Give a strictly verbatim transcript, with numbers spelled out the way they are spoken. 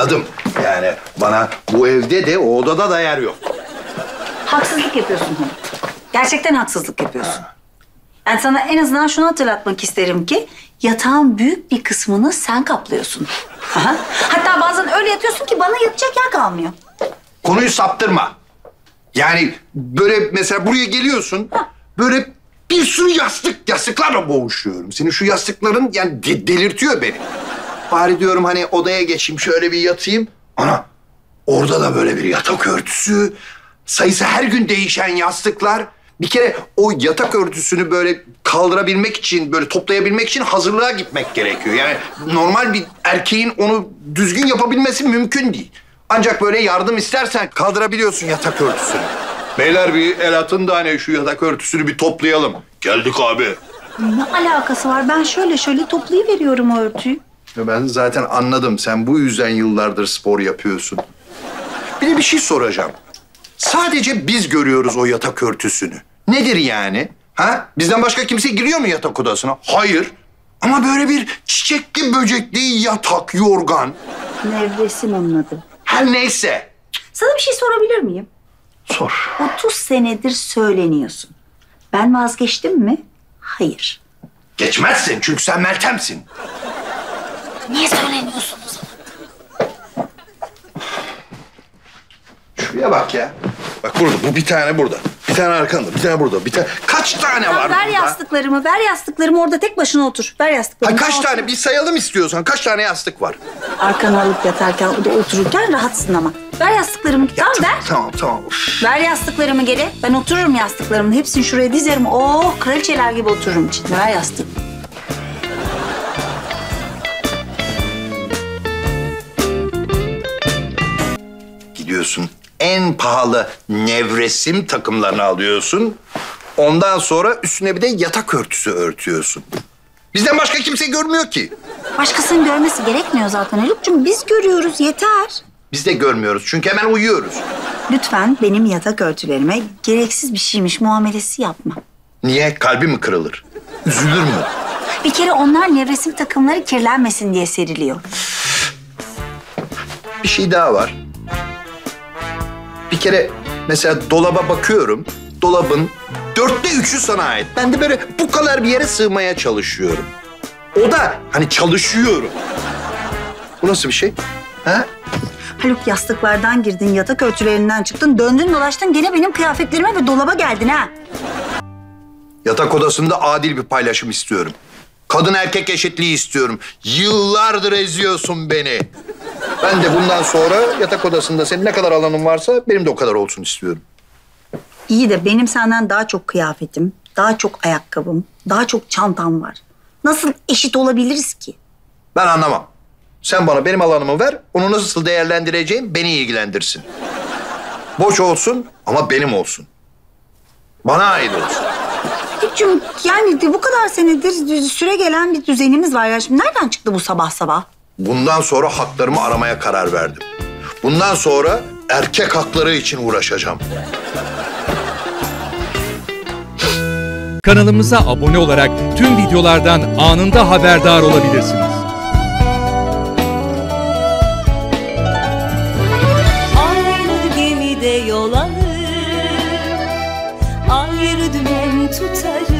anladım. Yani bana bu evde de o odada da yer yok. Haksızlık yapıyorsun Haluk. Gerçekten haksızlık yapıyorsun. Yani sana en azından şunu hatırlatmak isterim ki yatağın büyük bir kısmını sen kaplıyorsun. Hatta bazen öyle yatıyorsun ki bana yatacak yer kalmıyor. Konuyu saptırma. Yani böyle mesela buraya geliyorsun, böyle bir sürü yastık, yastıklarla boğuşuyorum. Senin şu yastıkların yani de- delirtiyor beni. Bari diyorum hani odaya geçeyim, şöyle bir yatayım. Ana, orada da böyle bir yatak örtüsü, sayısı her gün değişen yastıklar. Bir kere o yatak örtüsünü böyle kaldırabilmek için, böyle toplayabilmek için hazırlığa gitmek gerekiyor. Yani normal bir erkeğin onu düzgün yapabilmesi mümkün değil. Ancak böyle yardım istersen kaldırabiliyorsun yatak örtüsünü. Beyler bir el atın da hani şu yatak örtüsünü bir toplayalım. Geldik abi. Ne alakası var? Ben şöyle şöyle toplayıveriyorum o örtüyü. Ya ben zaten anladım. Sen bu yüzden yıllardır spor yapıyorsun. Bir de bir şey soracağım. Sadece biz görüyoruz o yatak örtüsünü. Nedir yani? Ha? Bizden başka kimse giriyor mu yatak odasına? Hayır. Ama böyle bir çiçekli böcekli yatak, yorgan. Nevresim onun adı. Her neyse. Sana bir şey sorabilir miyim? Sor. otuz senedir söyleniyorsun. Ben vazgeçtim mi? Hayır. Geçmezsin çünkü sen Meltem'sin. Niye söyleniyorsunuz? Şuraya bak ya. Bak burada, bu bir tane burada. Bir tane arkanda, bir tane burada, bir tane... Kaç tane var Ver burada? yastıklarımı, ver yastıklarımı. Orada tek başına otur. Ver yastıklarımı. Ha, kaç Al. tane? Bir sayalım istiyorsan. Kaç tane yastık var? Arkana alıp yatarken, o da otururken rahatsın ama. Ver yastıklarımı. Ya, Tamam ver. Tamam, tamam. Uf. Ver yastıklarımı geri. Ben otururum yastıklarımın. Hepsini şuraya dizerim. Oh, kraliçeler gibi otururum içinde. Ver yastığı. Gidiyorsun. En pahalı nevresim takımlarını alıyorsun. Ondan sonra üstüne bir de yatak örtüsü örtüyorsun. Bizden başka kimse görmüyor ki. Başkasının görmesi gerekmiyor zaten Haluk'cum. Biz görüyoruz, yeter. Biz de görmüyoruz çünkü hemen uyuyoruz. Lütfen benim yatak örtülerime gereksiz bir şeymiş muamelesi yapma. Niye? Kalbi mi kırılır? Üzülür mü? Bir kere onlar nevresim takımları kirlenmesin diye seriliyor. Bir şey daha var. Bir kere mesela dolaba bakıyorum. Dolabın dörtte üçü sana ait. Ben de böyle bu kadar bir yere sığmaya çalışıyorum. O da hani çalışıyorum. Bu nasıl bir şey? Ha? Haluk, yastıklardan girdin, yatak örtülerinden çıktın, döndün dolaştın gene benim kıyafetlerime ve dolaba geldin ha. Yatak odasında adil bir paylaşım istiyorum. Kadın erkek eşitliği istiyorum. Yıllardır eziyorsun beni. Ben de bundan sonra yatak odasında senin ne kadar alanın varsa benim de o kadar olsun istiyorum. İyi de benim senden daha çok kıyafetim, daha çok ayakkabım, daha çok çantam var. Nasıl eşit olabiliriz ki? Ben anlamam. Sen bana benim alanımı ver, onu nasıl değerlendireceğim beni ilgilendirsin. Boş olsun ama benim olsun. Bana ait olsun. Haluk'cum, yani de bu kadar senedir süre gelen bir düzenimiz var ya. Şimdi nereden çıktı bu sabah sabah? Bundan sonra haklarımı aramaya karar verdim. Bundan sonra erkek hakları için uğraşacağım. Kanalımıza abone olarak tüm videolardan anında haberdar olabilirsiniz. Aynı gemide yol alır, ayrı dümen tutarız.